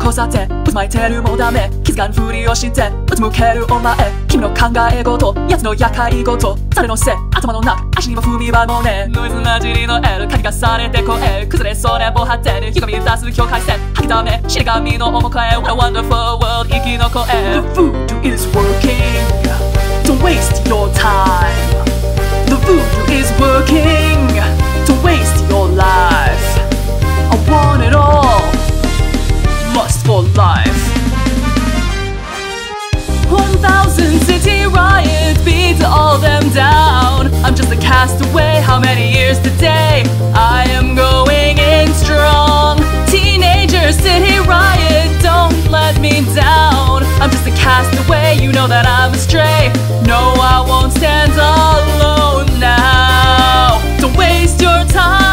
交差点ぶつまいてるもうダメ気づかんふりをしてうつむけるお前君の考え事奴の厄介事誰のせい頭の中足にも踏み場もねノイズ混じりの L 書き重ねて声崩れそうな防波堤に歪み出す境界線吐きため死神の面影 What a wonderful world 息の声 The voodoo is working Don't waste your time The voodoo is working Don't waste your life I want it all Lust for life 1,000 city riots beat all them down I'm just a castaway, how many years today? I am going in strong Teenager city riot, don't let me down I'm just a castaway, you know that I'm astray No, I won't stand alone now Don't waste your time